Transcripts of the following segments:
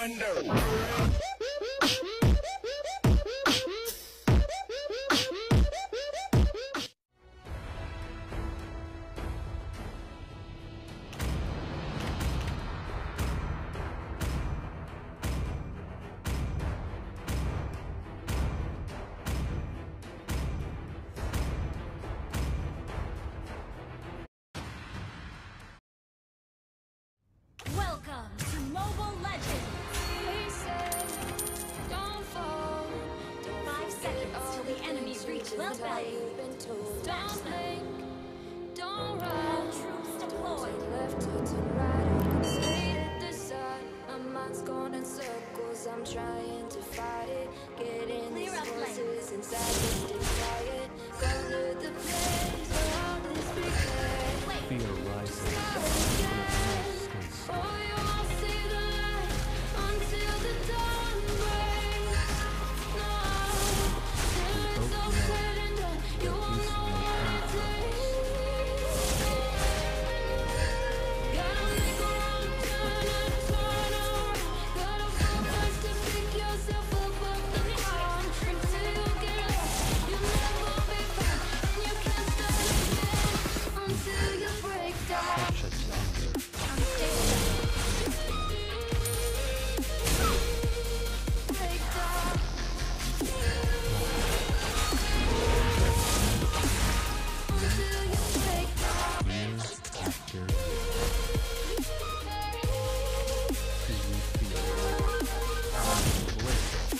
wonder. Welcome to Mobile Legends! Don't fall. 5 seconds till the enemy reaches the bay. Don't blink. Don't All run. troops deployed. Turn left or turn right. Straight at the sun. My mind's going in circles. I'm trying to fight it. Getting these Clear up voices inside me stay quiet. Going to the place where all this began. Fear rises. Oh, you won't see the light until the dawn breaks. No, till it's all said and done, you won't know what it takes. Gotta make a wrong turn and turn around. Gotta focus to pick yourself up off the ground. Until you get lost, you'll never be found, and you can't start again until you break down. Such a standard. Year after year. Do you feel bliss?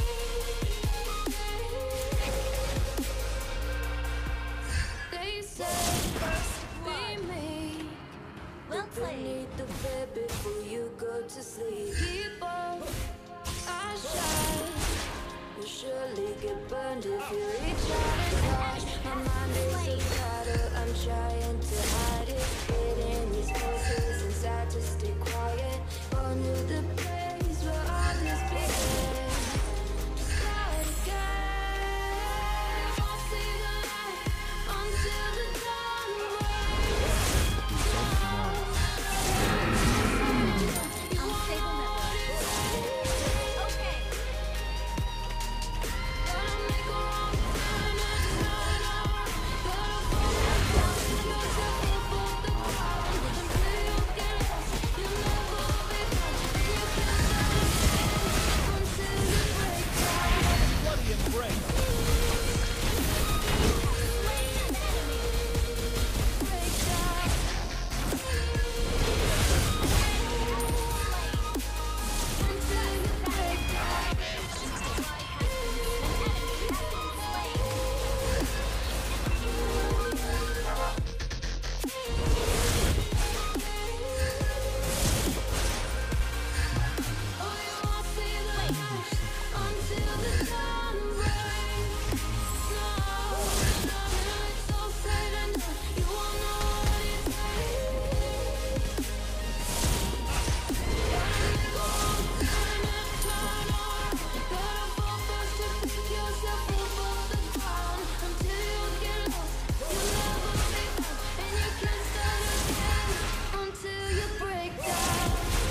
They say, be me. Well played. Need the bed before you go to sleep. Keep on, I shine. You'll surely get burned if you reach out and touch. My mind is a battle, I'm trying to hide it. Getting these voices inside to stay quiet. On to the place where all this began. Start again. You won't see the light until the dawn breaks. Unstable network. Okay. Gotta make a wrong turn and turn around. Gotta focus to pick yourself up off the ground. Until you get lost, you'll never be found, and you can't start again until you break down. Bloody embrace. Slain an enemy. Break down. Until you break down. An enemy has been slain. Oh, you won't see the light until the dawn breaks. No, till it's all said and done, you won't know what it takes. Gotta make a wrong turn and turn around. Gotta fall first to pick yourself up off the ground. Until you get lost, you'll never be found, and you can't start again until you break down.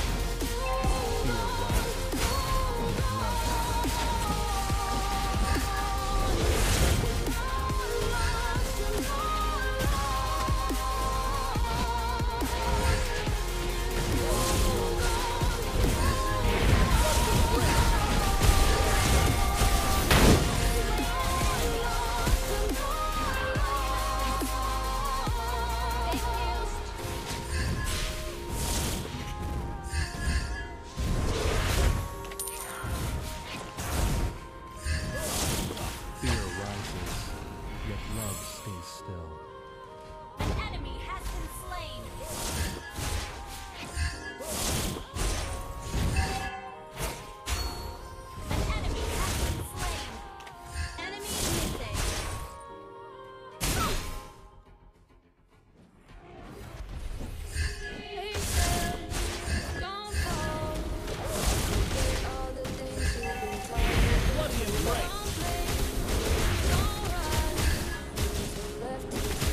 Fear rises, yet love stays still. An enemy has been slain. An enemy has been slain. Enemy missing. They said, don't fall. Forget all the things you've been told. Bloody embrace. Don't blink, don't run. Turn left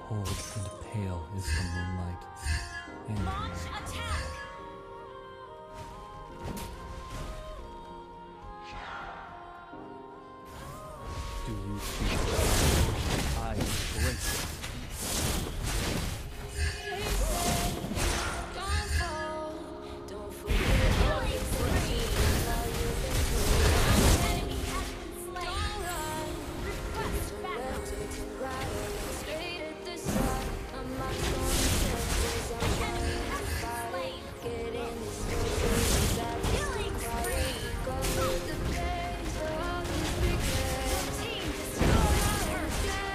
cold and pale is the moonlight. And Launch attack! do you feel I embrace it? Don't fall, don't forget all Killing the spree! Enemy has been slain! run. Request Left backup! to right, straight at the sun. I'm not gonna circles, I'm Enemy trying has to been fight. slain! Get in this space, inside this Killing spree! go with the pace, all this big Your team destroyed a turret!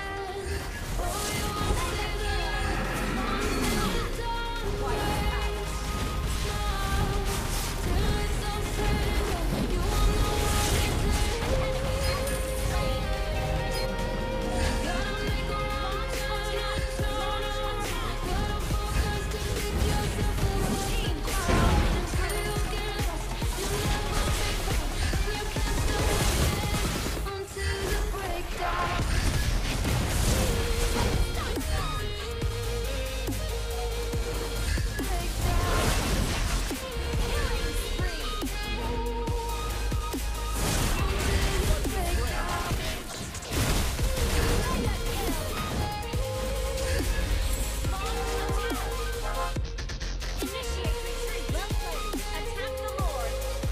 Initiate retreat! Well played! Attack the Lord!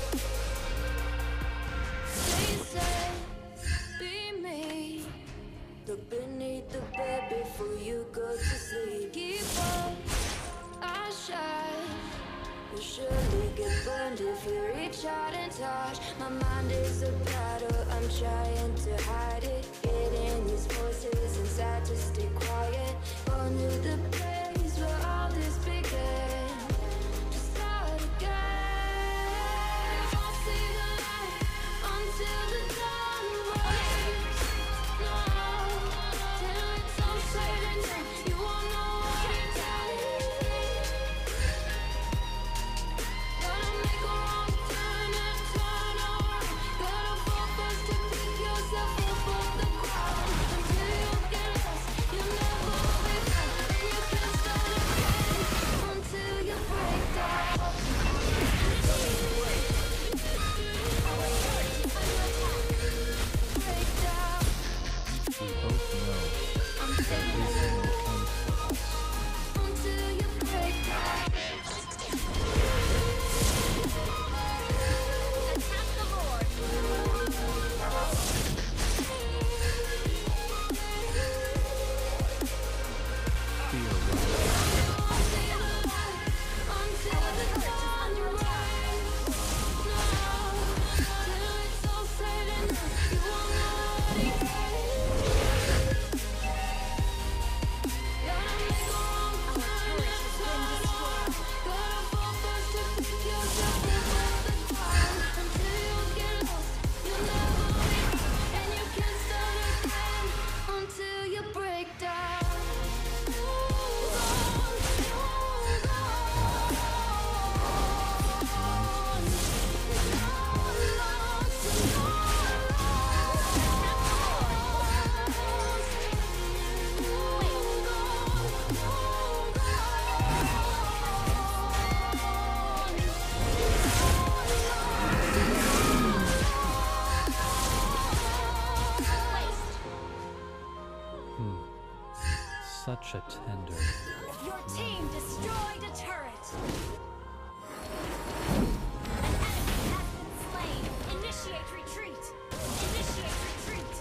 Stay safe, be me. Look beneath the bed before you go to sleep. Keep on, I shine. You'll surely get burned if you reach out and touch. My mind is a battle, I'm trying to hide it. Getting these voices inside to stay quiet. On to the place where all this began. To start again. I'll see the light until the dawn breaks. No, till it's all said and done, you won't know what it's like. Gotta make a wrong turn and turn around. Gotta focus to pick yourself up off the ground. Until you get lost, you'll never be found. And you can't start again until you break down. Break down. we both know I'm that saying everything comes for us. until you break down. Attack the Lord! Feel right. Until the dawn rises. Till it's all said and done, you won't know what it is. Gotta make a wrong turn and turn around. Gotta focus to pick yourself up off the ground. Until you get lost, you'll never be found. And you can't start again until you break down. Such a tender. Your team destroyed a turret! An enemy has been slain! Initiate retreat! Initiate retreat!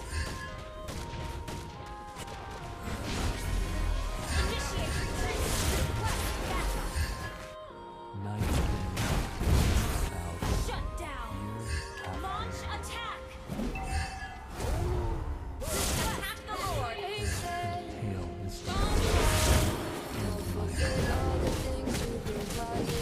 Initiate retreat! Request backup! Night wind, south, Shut down! near, captive. Launch attack! Attack the Lord! Pale is the All the things you've been quiet.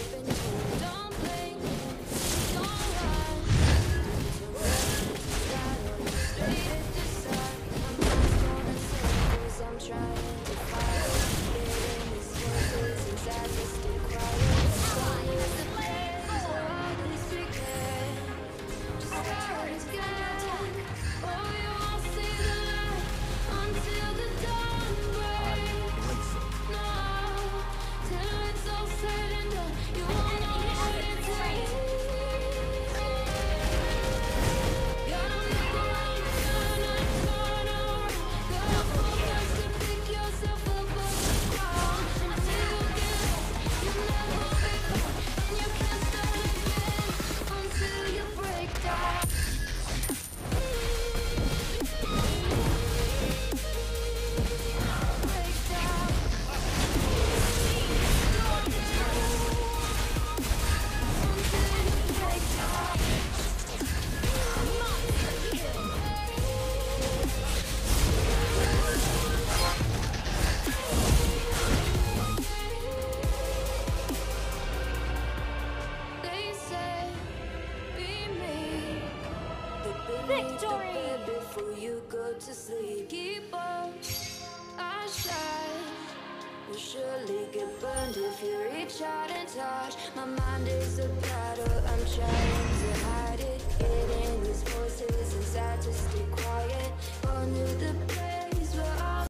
surely get burned if you reach out and touch. My mind is a battle, I'm trying to hide it. Getting these voices inside to stay quiet. Only the